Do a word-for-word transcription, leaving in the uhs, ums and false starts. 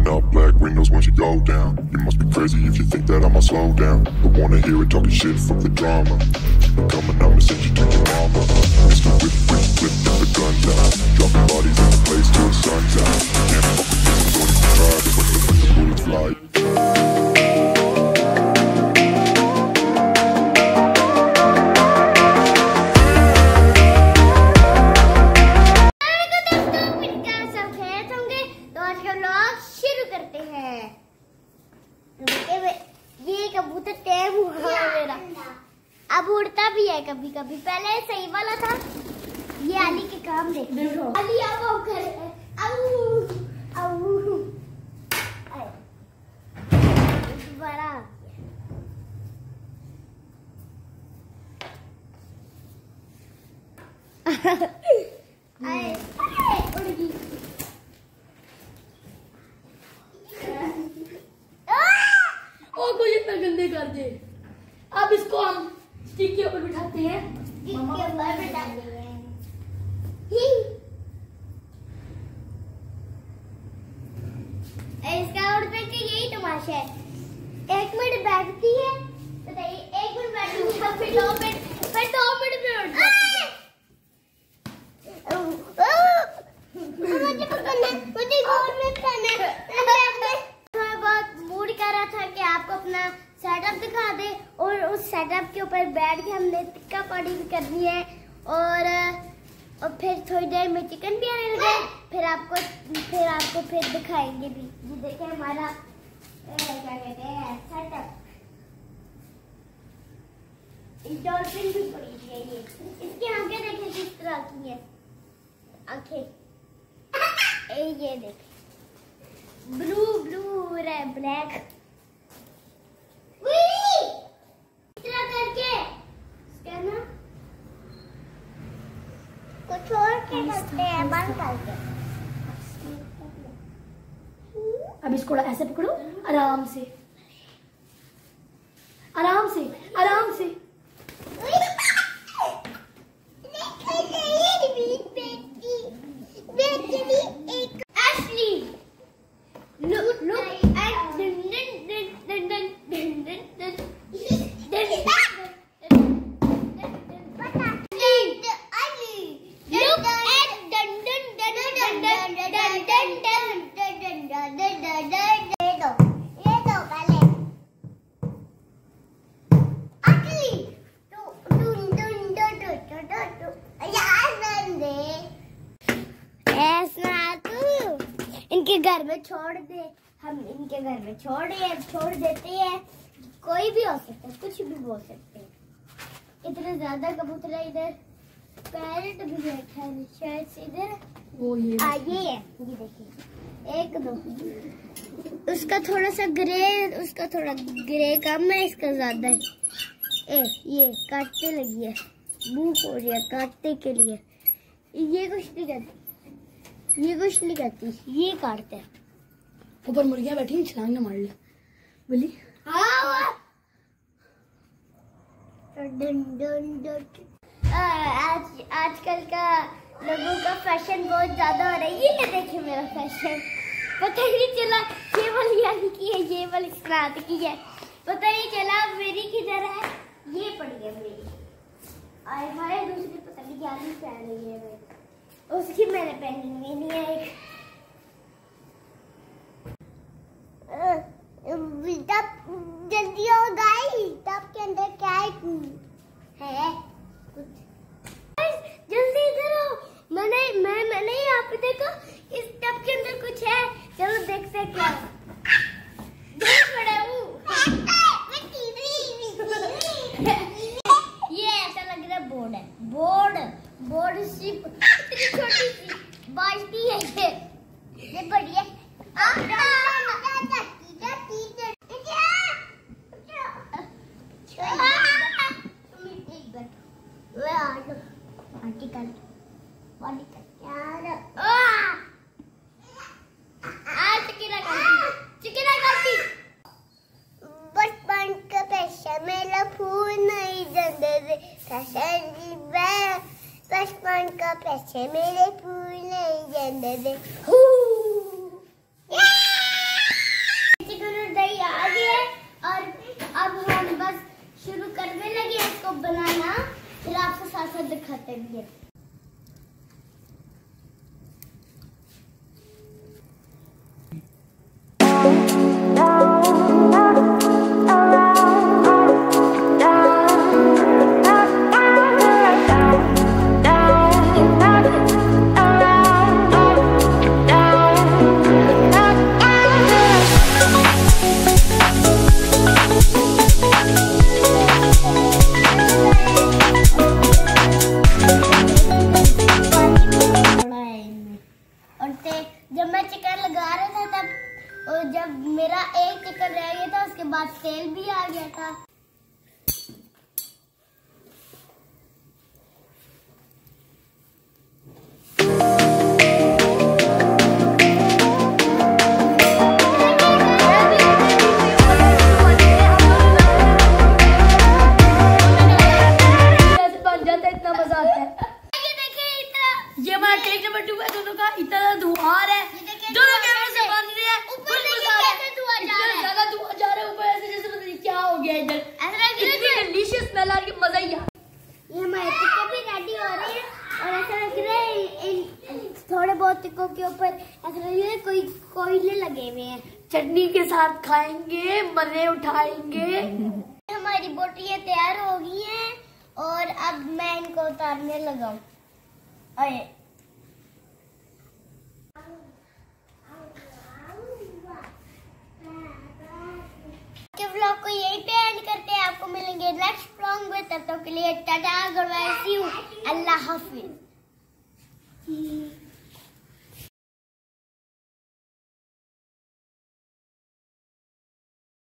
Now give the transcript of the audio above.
Pulling up black windows once you go down. You must be crazy if you think that I'ma slow down. I wanna hear it talking shit, fuck the drama. I'm coming, I'ma send you to your mama. Mister Whip, whip, whip, get the guns out. Dropping bodies in the place till the sun's out. Can't fuck with this, I'm going to try to put the, put the bullets fly. ये कबूतर time हुआ मेरा, अब उड़ता भी है कभी कभी। पहले सही वाला था। ये आली के काम देखो। आली अब वो कर दोबारा उड़ गई। इतना गंदे कर दे। अब इसको हम स्टिक के ऊपर बिठाते हैं। स्टिक के ऊपर बिठाते हैं। इसका उड़ने के यही तमाशा है। एक मिनट बैठती है, बताइए, एक मिनट बैठती है, फिर दो मिनट, फिर दो मिनट में उड़ जाती है। मुझे पकड़ना, मुझे गोद में पकड़ना। थोड़ा बहुत मूड कर रहा था कि आपको अपना सेटअप दिखा दे, और उस सेटअप के ऊपर बैठ के हमने टिक्का पार्टी भी करनी है, और और फिर थोड़ी देर में चिकन भी आने लगे। फिर आपको फिर आपको फिर दिखाएंगे भी। ये देखिए हमारा क्या कहते हैं सेटअप। डॉल्फिन भी पड़ी है। ये इसकी आंखें देखिए किस तरह की है, आंखें ये देखिए, ब्लू ब्लू रेड ब्लैक करके ना कुछ और के करते हैं, बंद करके। अब इसको ऐसे पकड़ो, आराम से आराम से आराम से। Look, look at dun dun dun dun dun dun dun dun इनके घर में छोड़ दे, हम इनके घर में छोड़ छोड़ देते हैं। कोई भी हो सकता है, कुछ भी बोल सकते हैं। इतने ज्यादा कबूतर है इधर। पैरेट भी बैठा है शायद से इधर। वो ये आ ये है, ये देखिए, एक दो। उसका थोड़ा सा ग्रे, उसका थोड़ा ग्रे कम है, इसका ज्यादा है। ए, ये काटने लगी है, भूख हो रही है काटने के लिए। ये कुछ नहीं करती, ये कुछ नहीं करती, ये काटते हैं। ऊपर मुर्गियां बैठी, छलांग ना मार ले बोली। Done done done. आज आजकल का लोगों का फैशन बहुत ज्यादा हो रहा है। ये देखिए मेरा फैशन, पता ही नहीं चला ये वाली आली की है, ये वाली स्नात की है, पता नहीं चला मेरी किधर है। ये पड़ी है मेरी, आए हाय दूसरी पता नहीं क्या नहीं पहन रही है मेरी, उसकी मैंने पहनी हुई नहीं है। एक तब जल्दी हो गई, तब के अंदर क्या है कुछ, जल्दी इधर आओ। मैंने मैं मैंने यहाँ पे देखा, इस टब के अंदर कुछ है, चलो देखते हैं क्या देख पड़ा हूँ। ये ऐसा लग रहा है बोर्ड है, बोर्ड बोर्ड शिप, इतनी छोटी सी बाल्टी है ये, ये बड़ी है। बचपन का पैसा मेरा फूल नहीं जंदे, बचपन का पैसे मेरे फूल नहीं जंदे। करते भी है। जब मैं चिकन लगा रहा था तब और जब मेरा एक चिकन रह गया था उसके बाद तेल भी आ गया था। बन जाता है, इतना मजा आता है। ये हमारा टेक नंबर टू है। दोनों का इतना धुआं आ रहा है, दोनों कैमरे से बन रहे हैं। ऊपर देखिए धुआं जा रहा है, ज्यादा धुआं जा रहा है ऊपर, ऐसे जैसे पता नहीं क्या हो गया इधर। ऐसा इतनी डिलीशियस स्मेल आ रही है, मजा ही आ। ये हमारे टिक्के भी रेडी हो रहे हैं और ऐसा लग रहा है इन थोड़े बहुत टिक्कों के ऊपर ऐसा लग रहा है कोई कोयले लगे हुए हैं। चटनी के साथ खाएंगे, मजे उठाएंगे। हमारी बोटियां तैयार हो गई हैं और अब मैं इनको उतारने लगा हूँ। अरे के व्लॉग को यहीं पे एंड करते हैं। आपको मिलेंगे नेक्स्ट व्लॉग में, तब तक के लिए tata, good bye, see you, अल्लाह हाफिज।